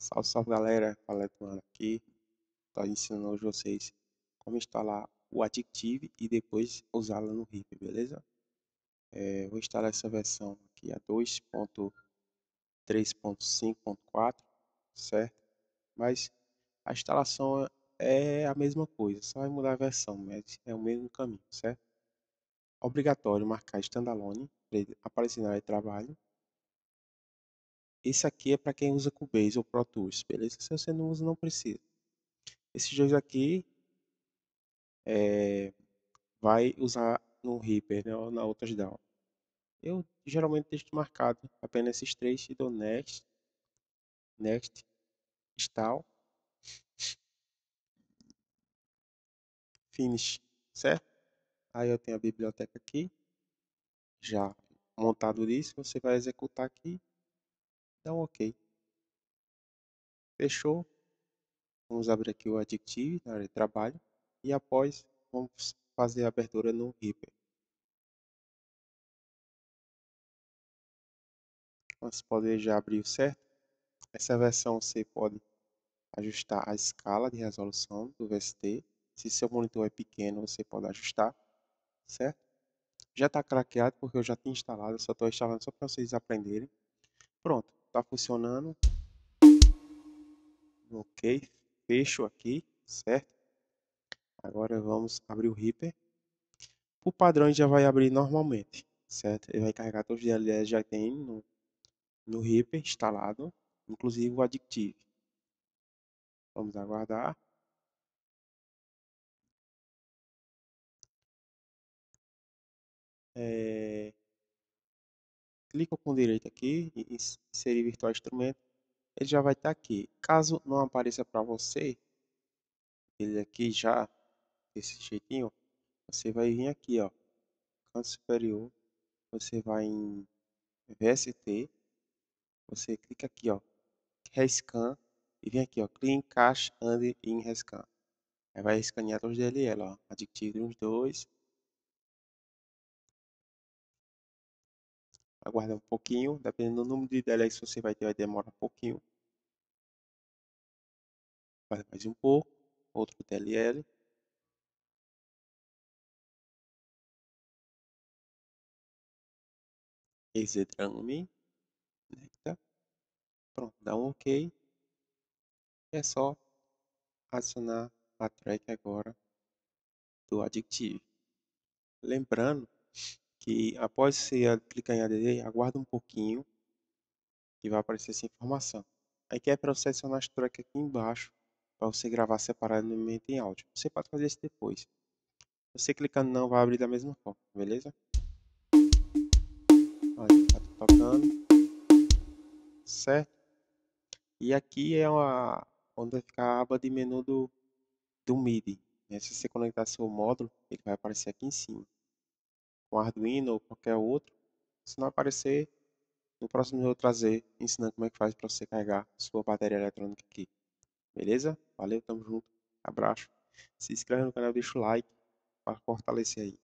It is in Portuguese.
Salve, salve galera, fala Eduardo aqui. Estou ensinando hoje vocês como instalar o Addictive e depois usá-lo no Reaper, beleza? Vou instalar essa versão aqui a 2.3.5.4, certo? Mas a instalação é a mesma coisa, só vai mudar a versão, mas é o mesmo caminho, certo? Obrigatório marcar standalone para ele aparecer na área de trabalho. Esse aqui é para quem usa Cubase ou Pro Tools, beleza? Se você não usa, não precisa. Esses dois aqui é, vai usar no Reaper, né, ou na outras DAW. Eu geralmente deixo marcado apenas esses três e dou Next, Next, Install, Finish, certo? Aí eu tenho a biblioteca aqui, já montado disso, você vai executar aqui, dá um OK. Fechou? Vamos abrir aqui o Addictive na área de trabalho e após vamos fazer a abertura no Reaper. Você pode já abrir certo? Essa versão você pode ajustar a escala de resolução do VST. Se seu monitor é pequeno, você pode ajustar, certo? Já está craqueado porque eu já tinha instalado, eu só estou instalando só para vocês aprenderem. Pronto, está funcionando. Ok, fecho aqui, certo? Agora vamos abrir o Reaper. O padrão já vai abrir normalmente, certo? Ele vai carregar todos os DLLs já tem no Reaper instalado, inclusive o Addictive. Vamos aguardar. Clica com direito aqui em inserir virtual instrumento. Ele já vai estar aqui. Caso não apareça para você, ele aqui já, desse jeitinho, você vai vir aqui, ó, canto superior, você vai em VST, você clica aqui, ó, Rescan, e vem aqui, ó, Clean Cache and in Rescan. Aí vai escanear todos os DLL, ó, Addictive uns dois. Aguarda um pouquinho, dependendo do número de DLL que você vai ter, vai demorar um pouquinho. Aguarda mais um pouco, outro DLL. Exedrame, né? Pronto, dá um OK. É só adicionar a track agora do Addictive. Lembrando que após você clicar em ADD, aguarda um pouquinho e vai aparecer essa informação. Aí que é para você adicionar as tracks aqui embaixo para você gravar separadamente em áudio. Você pode fazer isso depois. Você clicando não vai abrir da mesma forma, beleza? Olha, tá tocando, certo? E aqui é onde vai ficar a aba de menu do MIDI. Né? Se você conectar seu módulo, ele vai aparecer aqui em cima. Com Arduino ou qualquer outro, se não aparecer, no próximo eu vou trazer ensinando como é que faz para você carregar sua bateria eletrônica aqui. Beleza? Valeu, tamo junto. Abraço. Se inscreve no canal, deixa o like para fortalecer aí.